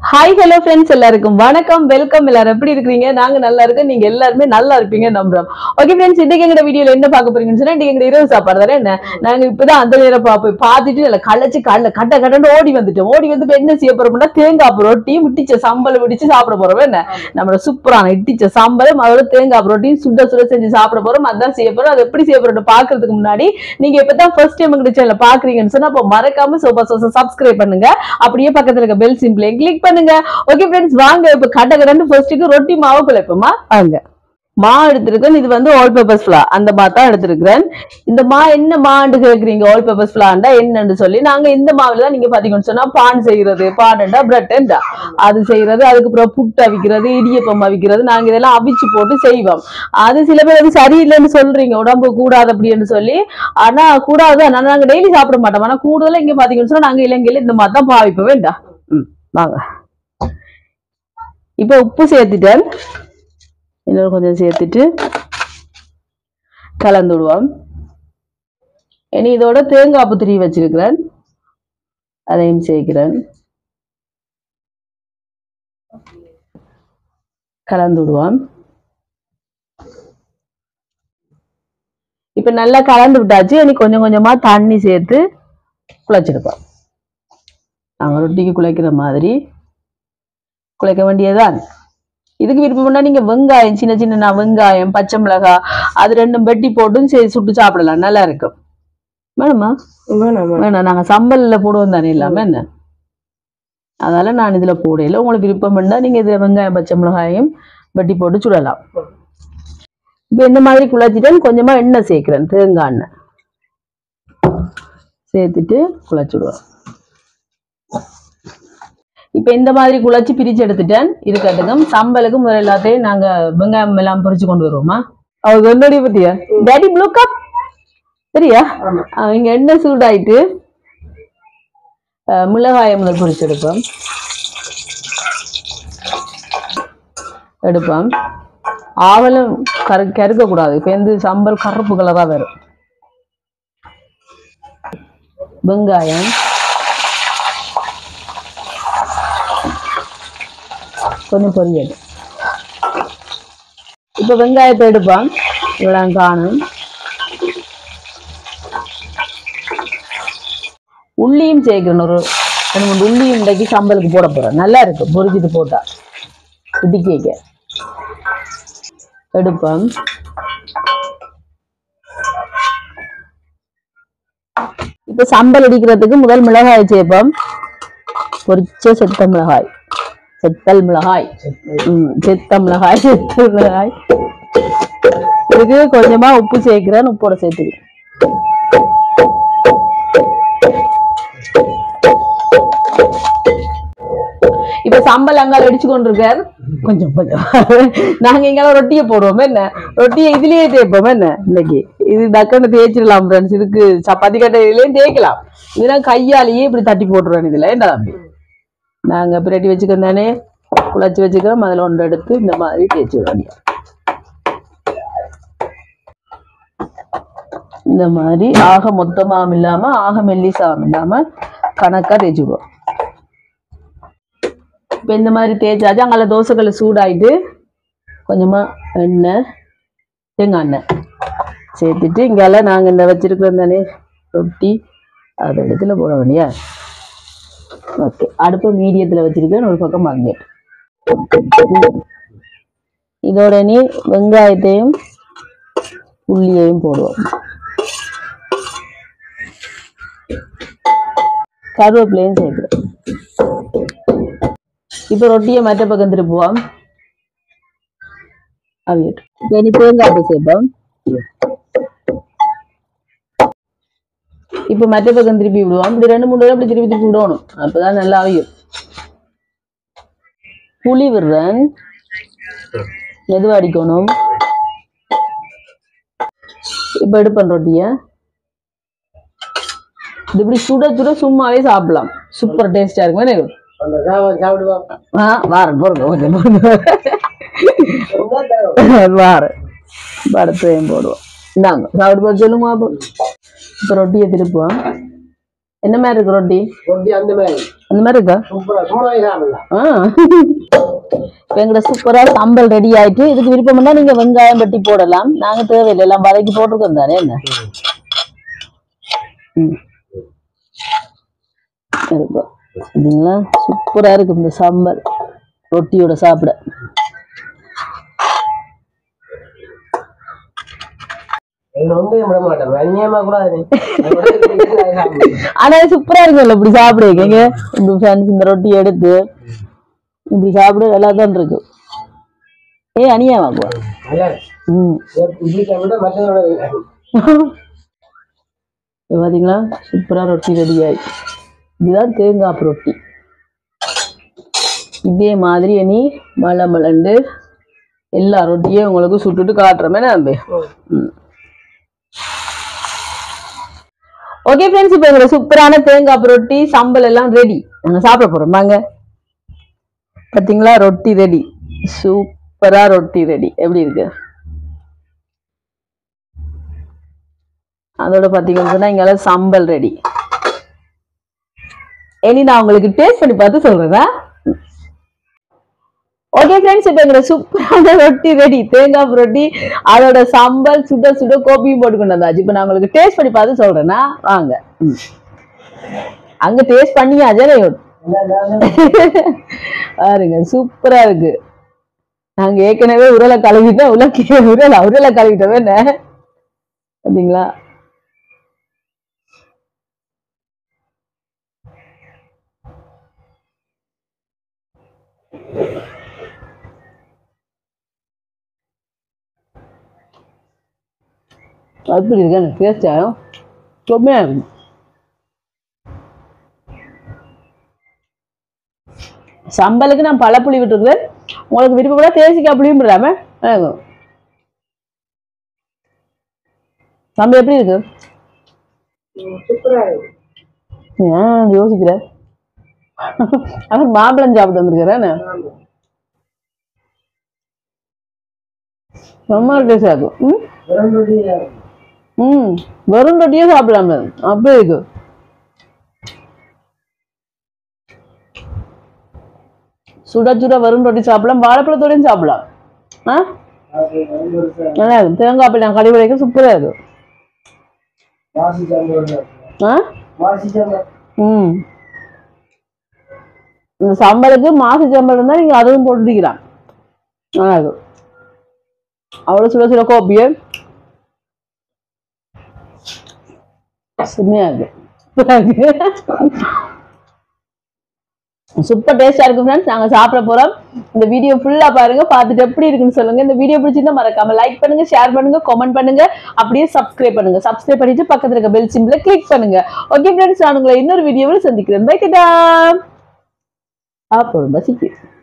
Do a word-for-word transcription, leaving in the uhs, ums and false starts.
Hi hello friends, எல்லாருக்கும் வணக்கம், welcome. எல்லாரும் எப்படி இருக்கீங்க? நாங்க நல்லா இருக்கோம், நீங்க எல்லாருமே நல்லா இருப்பீங்க நம்புறோம். ஓகே ஃப்ரெண்ட்ஸ், இன்னைக்கு எங்க வீடியோல என்ன பார்க்க போறீங்கன்னு சொன்னா, இன்னைக்கு எங்க இரவு சாப்பாடு தானே. என்ன நாங்க இப்பதான் அந்த நேரம் போய் பார்த்துட்டு இல்ல களைச்சு காலைல கட்ட கட்டன்னு ஓடி வந்துட்டோம். ஓடி வந்து என்ன செய்ய போறோம்னா, தேங்காய் ரொட்டி இட்டிச்ச சம்பளம் விடிச்சு சாப்பிட போறோம். என்ன நம்மளோட சூப்பரான இட்டிச்ச சம்பளம் அதோட தேங்காய் ரொட்டியும் சுட சுட செஞ்சு சாப்பிட போறோம். அதான் செய்ய போறோம். அது எப்படி செய்ய போறோம் பாக்குறதுக்கு முன்னாடி, நீங்க இப்பதான் ஃபர்ஸ்ட் டைம் எங்க சேனல பாக்குறீங்கன்னு சொன்னா அப்ப மறக்காம சூப்பர் சோச சப்ஸ்கிரைப் பண்ணுங்க. அப்படியே பக்கத்துல இருக்க பெல் சிம்பிளை கிளிக் பண்ணுங்க. ஓகே ஃப்ரெண்ட்ஸ், வாங்க இப்ப கட்ட கடன்னு ஃபர்ஸ்ட்டுக்கு ரொட்டி மாவு குழைப்போமா. வாங்க. மா எடுத்திருக்கேன். இது வந்து ஆல் பர்பஸ் ஃபிளா அந்த மா தான் எடுத்திருக்கிறேன். இந்த மா என்ன மாண்டு கேக்குறீங்க? ஆல் பர்பஸ் ஃபிளாண்டா என்னன்னு சொல்லி நாங்க இந்த மாவுல தான் நீங்க பாத்தீங்கன்னு சொன்னா பான் செய்யறது, பான்டா பிரெட்டா அது செய்யறது, அதுக்கப்புறம் புட்டு அவிக்கிறது, இடியப்பம் அவிக்கிறது, நாங்க இதெல்லாம் அவிச்சு போட்டு செய்வோம். அது சில பேர் வந்து சரியில்லைன்னு சொல்றீங்க, உடம்பு கூடாது அப்படின்னு சொல்லி. ஆனா கூடாது, நாங்க டெய்லி சாப்பிட மாட்டோம். ஆனா கூடுதலா இங்க பாத்தீங்கன்னு சொன்னா நாங்க இலங்கையில இந்த மாதிரி தான் பாவிப்போம். வேண்டா ம் வாங்க. இப்ப உப்பு சேர்த்துட்டேன், இன்னொரு கொஞ்சம் சேர்த்துட்டு கலந்து விடுவோம். இனி இதோட தேங்காய் புத்திரி வச்சிருக்கிறேன், அதையும் சேர்க்கிறேன், கலந்து விடுவோம். இப்ப நல்லா கலந்து விட்டாச்சு. இனி கொஞ்சம் கொஞ்சமா தண்ணி சேர்த்து குழைச்சிருப்போம். நாங்க ரொட்டிக்கு குழைக்கிற மாதிரி குழைக்க வேண்டியதுதான். இதுக்கு விருப்பம்னா நீங்க வெங்காயம் சின்ன சின்ன வெங்காயம், பச்சை மிளகாய் அது ரெண்டும் வெட்டி போட்டும் சுட்டு சாப்பிடலாம், நல்லா இருக்கும். வேணுமா? வேணாம், நாங்க சம்பல்ல போடுவோம் தானே இல்லாம என்ன, அதனால நான் இதுல போடல. உங்களுக்கு விருப்பம் இருந்தா நீங்க இதுல வெங்காயம் பச்சை மிளகாயும் வெட்டி போட்டு சுடலாம். இப்ப இந்த மாதிரி குழைச்சிட்டேன். கொஞ்சமா எண்ணெய் சேர்க்கிறேன், தேங்காய் எண்ணெய் சேர்த்துட்டு குழைச்சிடுவோம். இப்ப இந்த மாதிரி குழைச்சி பிரிச்சு எடுத்துட்டேன். இருக்கட்டுக்கும். சம்பலுக்கு முதல்ல எல்லாத்தையும் நாங்க வெங்காயம் எல்லாம் பொரிச்சு கொண்டு வருவோமா. அவங்க என்னுடைய பத்தியா டேடி ப்ளூ கப் சரியா? இங்க எண்ணெய் சூடாயிட்டு மிளகாயை முதல் பொரிச்சு எடுப்போம் எடுப்போம் ஆவலும் கரு கருக்க கூடாது. இப்ப வந்து சம்பல் கருப்பு கலரா வரும். வெங்காயம் கொஞ்சம் பொரியல். இப்ப வெங்காயத்தை எடுப்போம், இவ்வளவு காணும். உள்ளியும் சேர்க்கணும், ஒரு ரெண்டு மூணு உள்ளியும் இன்றைக்கு சம்பலுக்கு போட போறேன். நல்லா இருக்கு பொரிச்சிட்டு போட்டா. இடிக்க எடுப்போம். இப்ப சம்பல் இடிக்கிறதுக்கு முதல் மிளகாய் சேர்ப்போம். பொரிச்ச செத்த மிளகாய், செத்தல் மிளகாய், உம் செத்த மிளகாய், செத்தல் மிளகாய். இதுக்கு கொஞ்சமா உப்பு சேர்க்கிறேன், உப்போட சேர்த்துக்கிறேன். இப்ப சம்பல் அங்கால அடிச்சு கொண்டிருக்கார். கொஞ்சம் கொஞ்சம் நாங்க இங்கால ரொட்டியை போடுவோம். என்ன ரொட்டியை இதுலயே தேய்ப்போம். என்ன இன்னைக்கு இது டக்குன்னு தேய்ச்சிடலாம் ஃப்ரெண்ட்ஸ். இதுக்கு சப்பாத்தி கட்டையிலயும் தேய்க்கலாம். இதெல்லாம் கையாலேயே இப்படி தட்டி போட்டுருவேன். இதுல என்ன தம்பி நாங்க பிரட்டி வச்சுக்கோம் தானே, குழச்சி வச்சுக்கிறோம். அதில் ஒன்று எடுத்து இந்த மாதிரி தேய்ச்சி விட வேண்டிய. இந்த மாதிரி ஆக மொத்தமாகவும் இல்லாம ஆக மெல்லிசாவும் இல்லாம கணக்கா தேய்ச்சி விடுவோம். இப்ப இந்த மாதிரி தேய்ச்சாச்சு. அங்கால தோசைக்கல்ல சூடாயிட்டு கொஞ்சமா எண்ணெய், தேங்காய் எண்ணெய் சேர்த்துட்டு இங்கால நாங்க இந்த வச்சிருக்கிறோம் தானே ரொட்டி, அதை இடத்துல போட வேண்டிய. ஓகே, அடுப்பு மீடியத்துல வச்சிருக்கேன். ஒரு பக்கம் வாங்கிட்டு இதோட நீ வெங்காயத்தையும் உள்ளியையும் போடுவோம். கருவேப்பிலையும் சேர்க்கிறோம். இப்ப ரொட்டியை மற்ற பக்கம் திருப்புவோம். அவியட்டு இனி தேங்காய் சேர்ப்போம். இப்ப மற்ற பக்கம் திருப்பி விடுவோம். இப்படி ரெண்டு மூணு அப்படி திருப்பி திருப்பி விடணும், அப்பதான் நல்லா அவியும். புளி விடுறேன், மெதுவா அடிக்கணும். இப்ப எடுப்பேன் ரொட்டிய. இது இப்படி சுட சுட சும்மாவே சாப்பிடலாம், சூப்பர் டேஸ்டா இருக்கும். வாரன் பொருங்க கொஞ்சம் வாரன் படத்தையும் போடுவோம். இந்தாங்க சாப்பிட்டு போது சொல்லுமா. இப்ப ரொட்டியை திருப்புவோம். என்ன மாதிரி இருக்கு ரொட்டி? ரொட்டி அந்த மாதிரி அந்த மாதிரி இருக்கா? சூப்பரா சும்மா சாப்பிடலாம். இப்போ எங்கட சூப்பரா சாம்பல் ரெடி ஆயிட்டு. இதுக்கு விருப்பம்னா நீங்க வெங்காயம் வெட்டி போடலாம். நாங்க தேவையில்லை, எல்லாம் வதக்கி போட்டிருக்கோம் தானே. என்ன சரிங்களா? சூப்பரா இருக்கு இந்த சாம்பார் ரொட்டியோட சாப்பிட. ஆனா சூப்பரா இருக்குல்ல இப்படி சாப்பிடுவீங்க. இந்த ரொட்டி எடுத்து இப்படி சாப்பிட நல்லா தான் இருக்கு. ஏ அனியா வாங்குவா. பாத்தீங்களா சூப்பரா ரொட்டி ரெடி ஆயி. இதுதான் தேங்காய் ரொட்டி. இதே மாதிரி இனி மலை மலண்டு எல்லா ரொட்டியும் உங்களுக்கு சுட்டுட்டு காட்டுறமே நம்பி. ஓகே ஃப்ரெண்ட்ஸ், இப்போ எங்களோட சூப்பரான தேங்காய் ரொட்டி சம்பல் எல்லாம் ரெடி. நாங்க சாப்பிட போறோம் வாங்க. பாத்தீங்களா ரொட்டி ரெடி. சூப்பரா ரொட்டி ரெடி. எப்படி இருக்கு? அதோட பாத்தீங்கன்னு சொன்னா இங்க சம்பல் ரெடி. இனி நான் உங்களுக்கு டேஸ்ட் பண்ணி பார்த்து சொல்றேன். ஓகே ஃப்ரெண்ட்ஸ், இப்போ எங்களோட சூப்பரான ரொட்டி ரெடி. தேங்காய் ரொட்டி அதோட சம்பல் சுட சுட கோபியும் போட்டு கொண்டு வந்தாச்சு. இப்போ நான் உங்களுக்கு டேஸ்ட் பண்ணி பார்த்து சொல்றேன்னா வாங்க. அங்க டேஸ்ட் பண்ணியாச்சே பாருங்க, சூப்பரா இருக்கு. நாங்க ஏற்கனவே உருளை கழுவிட்டோம். உருளை உருளை உருளை கழுவிட்டோமே என்ன பாத்தீங்களா? அப்படி இருக்கு எனக்கு டேஸ்ட் ஆகும். செம்மையா இருக்கும். சம்பலுக்கு நான் பழப்புளி விட்டுருக்குறேன். உங்களுக்கு விருப்பப்பட தேசிக்காய் புளியும் விடாம சம்பல் எப்படி இருக்கு? ஏன் யோசிக்கிறேன்? அவர் மாம்பழம் சாப்பிட்டு வந்திருக்கிறேன். ரொம்ப டேஸ்டா இருக்கும். ம் வெறும் ரொட்டியே சாப்பிடலாம். அப்படி இருக்கு. சுட சுட வெறும் ரொட்டி சாப்பிடலாம். வாழைப்பழத்தோடையும் சாப்பிடலாம். நல்லா இருக்கும். தேங்காய் அப்படி நான் கறி வரைக்கும் சூப்பரா இருக்கும். ம் இந்த சம்பளுக்கு மாசி சம்பல் இருந்தா நீங்க அதுவும் போட்டுக்கலாம். நல்லா இருக்கும். அவ்வளவு சுட சுட கோப்பிய செம்மையா இருக்கு. சூப்பர் டேஸ்டா இருக்கு ஃப்ரெண்ட்ஸ். நாங்க சாப்பிட போறோம். இந்த வீடியோ ஃபுல்லா பாருங்க, பார்த்துட்டு எப்படி இருக்குன்னு சொல்லுங்க. இந்த வீடியோ பிடிச்சிருந்தா மறக்காம லைக் பண்ணுங்க, ஷேர் பண்ணுங்க, கமெண்ட் பண்ணுங்க, அப்படியே சப்ஸ்கிரைப் பண்ணுங்க. சப்ஸ்கிரைப் பண்ணிட்டு பக்கத்துல இருக்க பெல் சிம்பிளை கிளிக் பண்ணுங்க. ஓகே ஃப்ரெண்ட்ஸ், நான் உங்களை இன்னொரு வீடியோவில் சந்திக்கிறேன். Bye tata. அப்போ பசிக்கு.